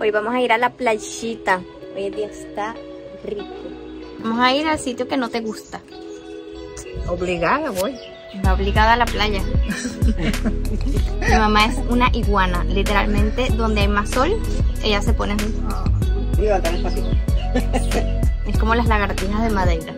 Hoy vamos a ir a la playita. Hoy el día está rico. Vamos a ir al sitio que no te gusta. Obligada voy. Va obligada a la playa. Mi mamá es una iguana. Literalmente, donde hay más sol, ella se pone así. Es como las lagartijas de Madeira.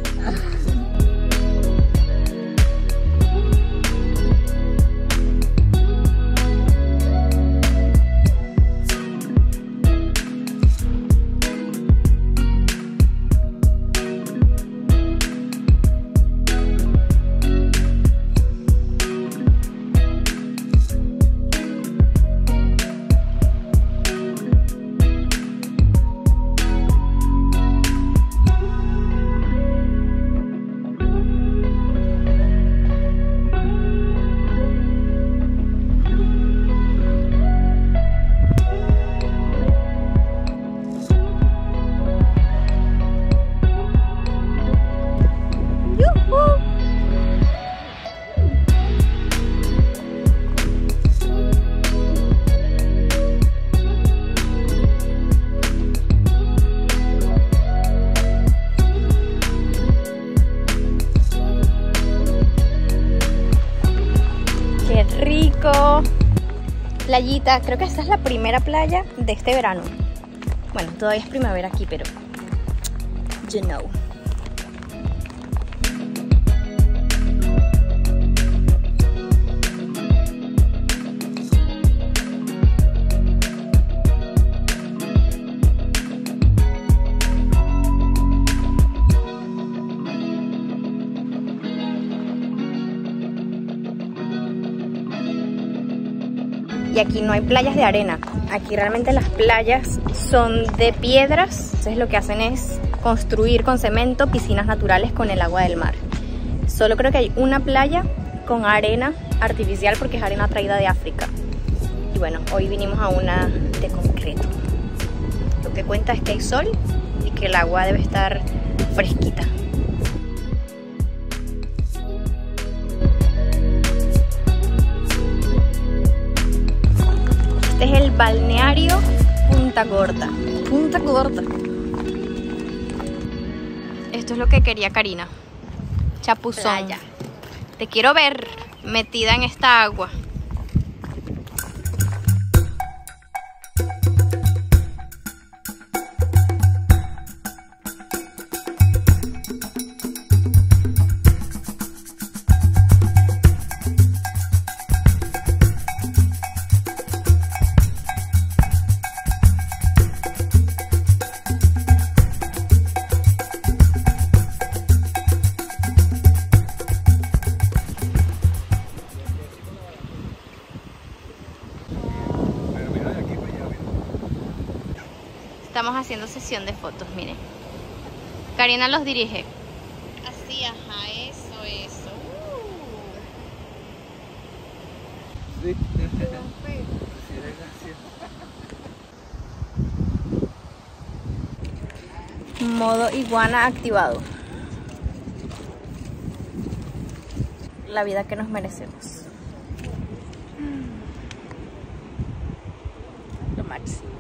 Playita, creo que esta es la primera playa de este verano. Bueno, todavía es primavera aquí, pero you know. Y aquí no hay playas de arena, aquí realmente las playas son de piedras. Entonces lo que hacen es construir con cemento piscinas naturales con el agua del mar. Solo creo que hay una playa con arena artificial porque es arena traída de África. Y bueno, hoy vinimos a una de concreto. Lo que cuenta es que hay sol y que el agua debe estar fresquita. Este es el balneario Punta Gorda. Punta Gorda. Esto es lo que quería Karina. Chapuzón. Playa. Te quiero ver metida en esta agua. Estamos haciendo sesión de fotos, miren. Karina los dirige. Así, ajá, eso. Sí. Modo iguana activado. La vida que nos merecemos. Lo máximo.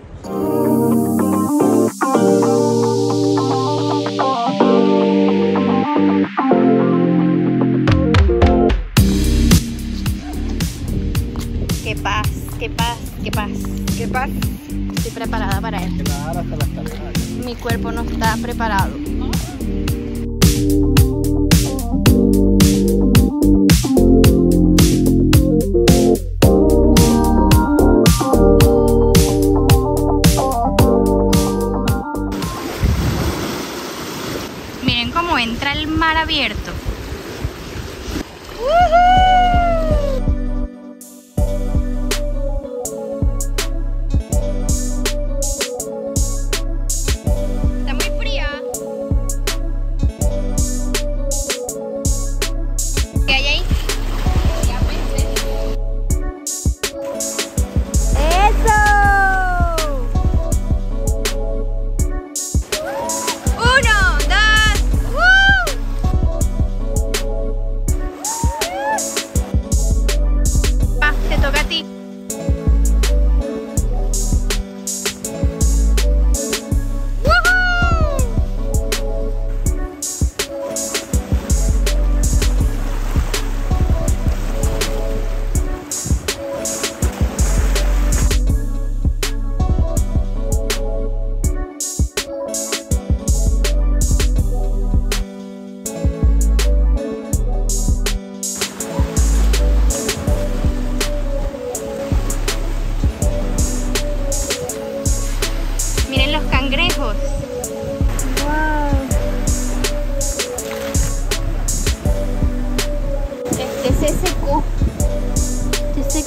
Qué paz, qué paz, qué paz, qué paz. Estoy preparada para él. Mi cuerpo no está preparado. Miren cómo entra el mar abierto.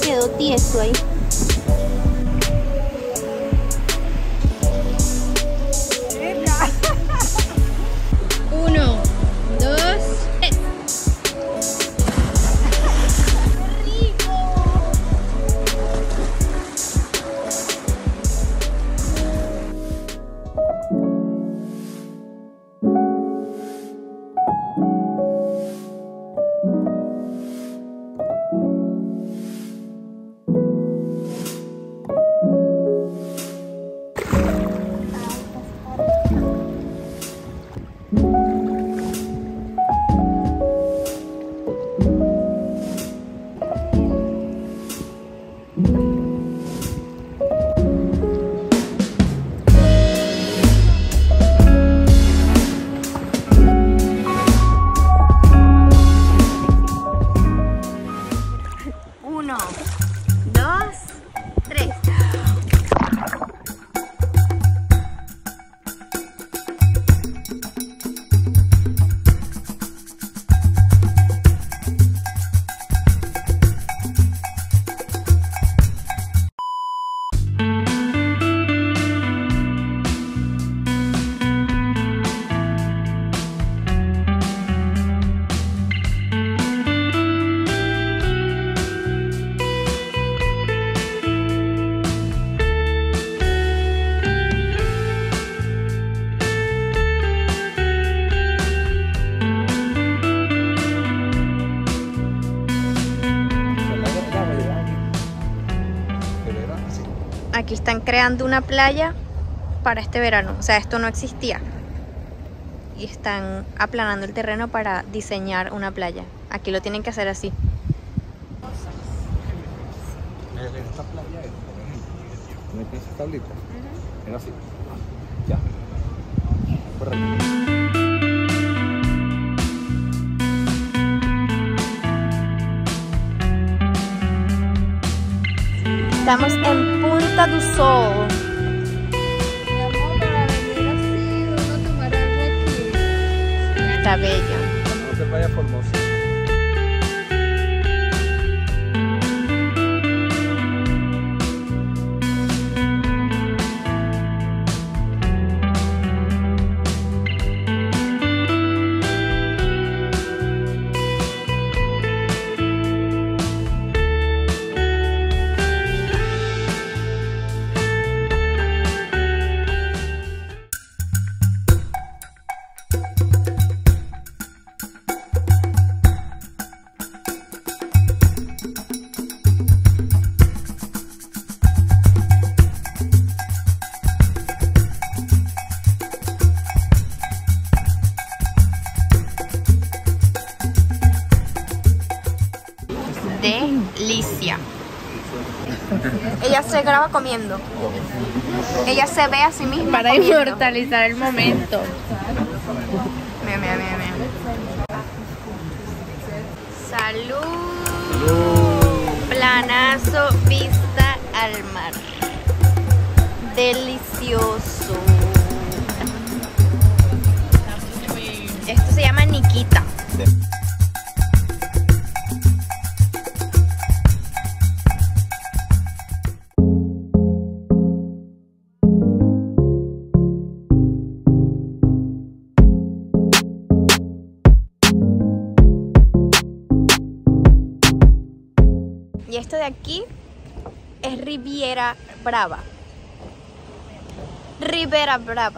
quedó tieso ahí. Uno, dos, tres. Uno, dos, tres. Aquí están creando una playa para este verano, o sea, esto no existía. Y están aplanando el terreno para diseñar una playa. Aquí lo tienen que hacer así. Esta playa es, por ejemplo, ¿no tienes tablita? Era así. Ya. Correcto. Estamos en Punta do Sol. Está bello. No se vaya Formosa. Delicia. Ella se graba comiendo. Ella se ve a sí misma para comiendo. inmortalizar el momento. Mira, mira, mira, mira. Salud. Planazo, vista al mar. Delicioso. Esto se llama Nikita. Y esto de aquí es Riviera Brava. Ribera Brava.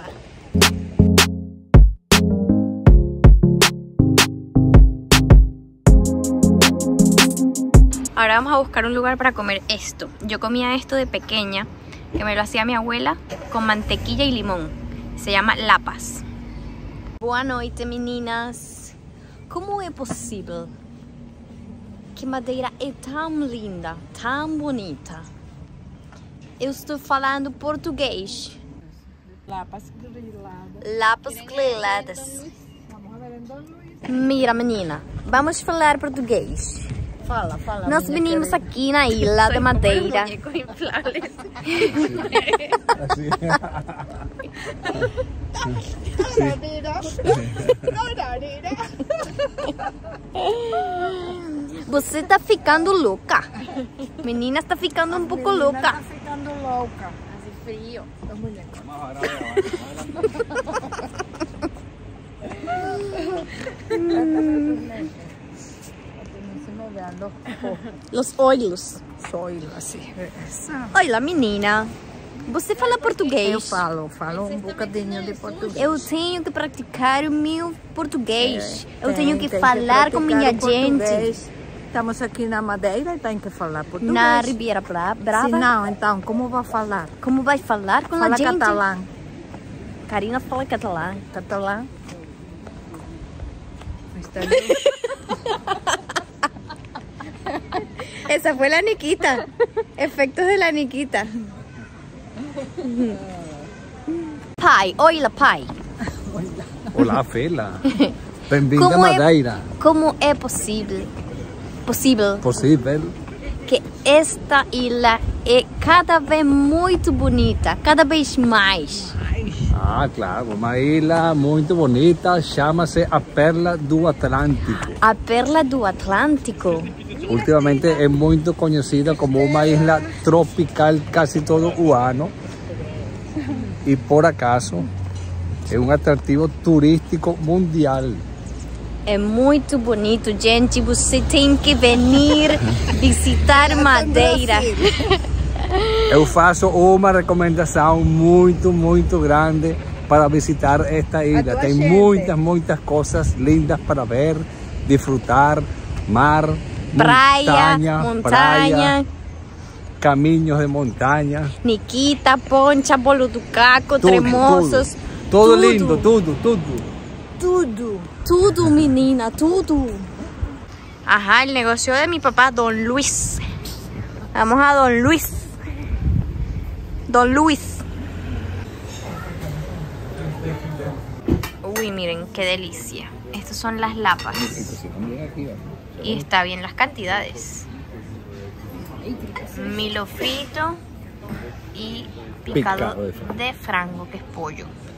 Ahora vamos a buscar un lugar para comer esto. Yo comía esto de pequeña, que me lo hacía mi abuela con mantequilla y limón. Se llama Lapas. Boa noite, meninas. Como é possível que Madeira é tão linda, tão bonita? Eu estou falando português. Lapas griladas. Lapas griladas. Mira, menina, vamos falar português. Fala, fala. Nós vinimos aqui na ilha de Madeira. Você tá ficando louca. Menina está ficando un poco loca. Está ficando louca. Hace frío. Los olhos. Soil, assim. Olha, menina. Você fala português? Eu falo bocadinho de português. Eu tenho que praticar o meu português. Eu Tem tenho que falar com minha praticar o gente. português. Estamos aqui na Madeira e tem que falar português. Na Ribeira Brava. Se não, então, como vai falar? Como vai falar com Fala a gente? catalã. Karina fala catalã. Catalã? Esa fue la Nikita. Efectos de la Nikita. Pai, olha, pai. Olá, Fela. Bem-vinda a Como é- Madeira. Como é possível Possível. que esta ilha é cada vez muito bonita, cada vez mais? Ah, claro. Uma ilha muito bonita. Chama-se a Perla do Atlântico. A Perla do Atlântico. Ultimamente é muito conhecida como uma ilha tropical quase todo o ano. E por acaso é um atrativo turístico mundial. É muito bonito, gente. Você tem que vir visitar Madeira. Eu faço uma recomendação muito grande para visitar esta ilha. Tem muitas coisas lindas para ver, disfrutar, mar, Montanha. praia, caminhos de montanha. Nikita, Poncha, Bolo do Caco, Tremosos. Todo lindo, tudo. Tudo, menina, tudo. Ajá, el negocio de mi papá, Don Luis. Vamos a Don Luis. Don Luis. Uy, miren, qué delicia. Estas son las lapas. Y está bien las cantidades. Milo frito y picado Picado de de frango, que es pollo.